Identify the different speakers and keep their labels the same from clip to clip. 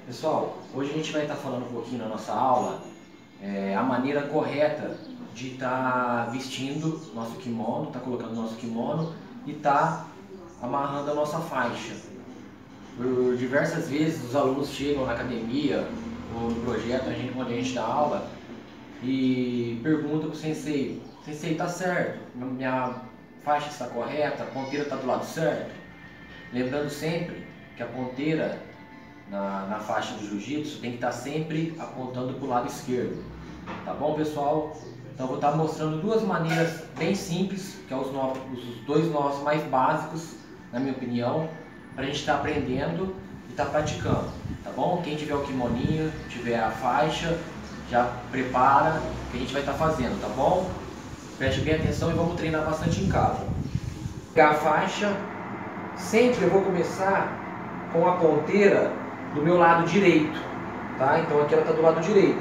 Speaker 1: Pessoal, hoje a gente vai estar falando um pouquinho na nossa aula a maneira correta de estar vestindo nosso kimono, tá colocando nosso kimono e tá amarrando a nossa faixa. Por diversas vezes os alunos chegam na academia ou no projeto onde a gente dá aula e perguntam para o sensei: Sensei, tá certo? Minha faixa está correta? A ponteira está do lado certo? Lembrando sempre que a ponteira na faixa do jiu-jitsu tem que estar sempre apontando para o lado esquerdo. Tá bom, pessoal? Então eu vou estar mostrando duas maneiras bem simples, que é os dois nós mais básicos, na minha opinião, para a gente estar aprendendo e estar praticando. Tá bom? Quem tiver o kimoninho, tiver a faixa, já prepara que a gente vai estar fazendo, tá bom? Preste bem atenção e vamos treinar bastante em casa. Pegar a faixa, sempre eu vou começar com a ponteira do meu lado direito, tá? Então aqui ela está do lado direito,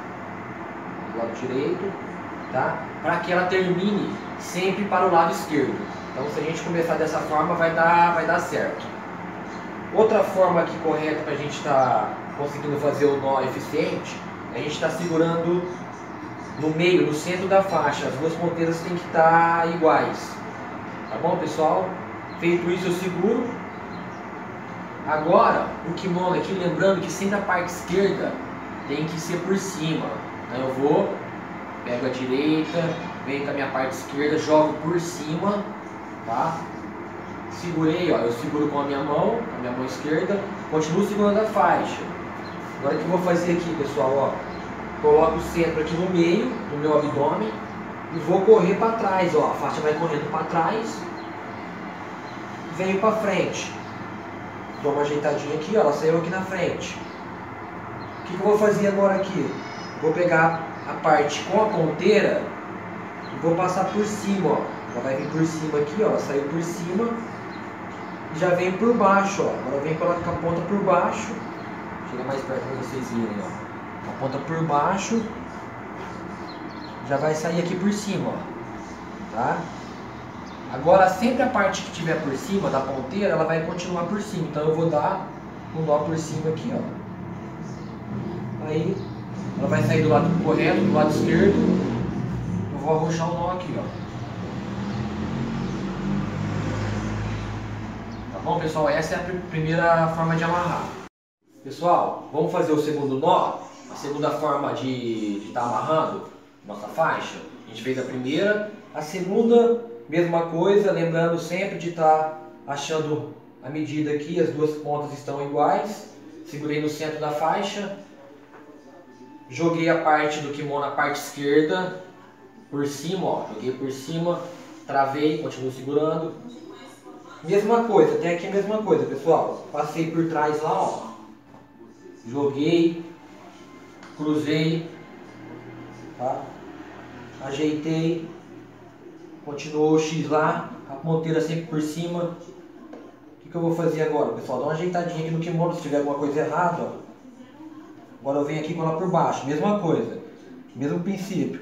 Speaker 1: tá? Para que ela termine sempre para o lado esquerdo. Então se a gente começar dessa forma vai dar certo. Outra forma aqui correta para a gente estar conseguindo fazer o nó eficiente, a gente está segurando no meio, no centro da faixa. As duas ponteiras têm que estar iguais, tá bom, pessoal? Feito isso, eu seguro. Agora, o kimono aqui, lembrando que sempre a parte esquerda tem que ser por cima. Então eu vou, pego a direita, venho com a minha parte esquerda, jogo por cima, tá? Segurei, ó, eu seguro com a minha mão esquerda, continuo segurando a faixa. Agora o que eu vou fazer aqui, pessoal, ó, coloco o centro aqui no meio do meu abdômen e vou correr para trás, ó, a faixa vai correndo para trás, venho para frente. Dou uma ajeitadinha aqui, ó, ela saiu aqui na frente. O que eu vou fazer agora aqui? Vou pegar a parte com a ponteira e vou passar por cima, ó. Ela vai vir por cima aqui, ó, ela saiu por cima e já vem por baixo, ó. Agora vem com a ponta por baixo. Chega mais perto para vocês verem, ó. A ponta por baixo já vai sair aqui por cima, ó. Tá? Agora, sempre a parte que tiver por cima da ponteira, ela vai continuar por cima. Então eu vou dar um nó por cima aqui, ó. Aí, ela vai sair do lado correto, do lado esquerdo. Eu vou arrochar o nó aqui, ó. Tá bom, pessoal? Essa é a primeira forma de amarrar. Pessoal, vamos fazer o segundo nó. A segunda forma de estar amarrando nossa faixa. A gente fez a primeira. A segunda, mesma coisa, lembrando sempre de estar achando a medida aqui, as duas pontas estão iguais. Segurei no centro da faixa, joguei a parte do kimono na parte esquerda, por cima, ó, joguei por cima, travei, continuo segurando. Mesma coisa, tem aqui a mesma coisa, pessoal. Passei por trás lá, ó, joguei, cruzei, tá? Ajeitei. Continuou o X lá, a ponteira sempre por cima. O que eu vou fazer agora, pessoal? Dá uma ajeitadinha aqui no kimono se tiver alguma coisa errada, ó. Agora eu venho aqui com ela por baixo, mesma coisa, mesmo princípio.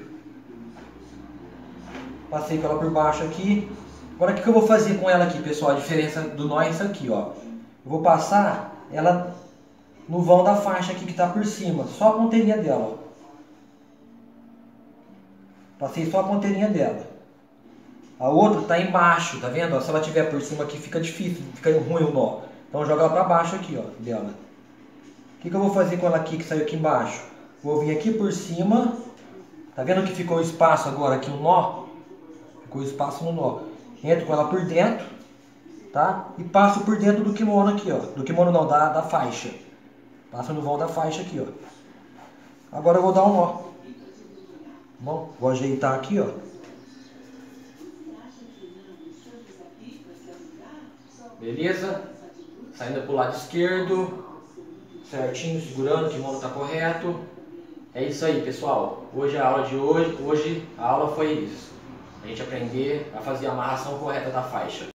Speaker 1: Passei com ela por baixo aqui. Agora o que eu vou fazer com ela aqui, pessoal? A diferença do nó é isso aqui, ó. Eu vou passar ela no vão da faixa aqui que está por cima, só a ponteirinha dela, ó. Passei só a ponteirinha dela. A outra está embaixo, tá vendo? Se ela estiver por cima aqui fica difícil, fica ruim o nó. Então joga ela para baixo aqui, ó, dela. O que eu vou fazer com ela aqui que saiu aqui embaixo? Vou vir aqui por cima. Tá vendo que ficou espaço agora aqui no nó? Ficou espaço no nó. Entro com ela por dentro, tá? E passo por dentro do kimono aqui, ó. Do kimono não, da faixa. Passo no vão da faixa aqui, ó. Agora eu vou dar um nó. Bom, vou ajeitar aqui, ó. Beleza? Saindo para o lado esquerdo, certinho, segurando, o kimono está correto. É isso aí, pessoal. Hoje a aula foi isso. A gente aprender a fazer a amarração correta da faixa.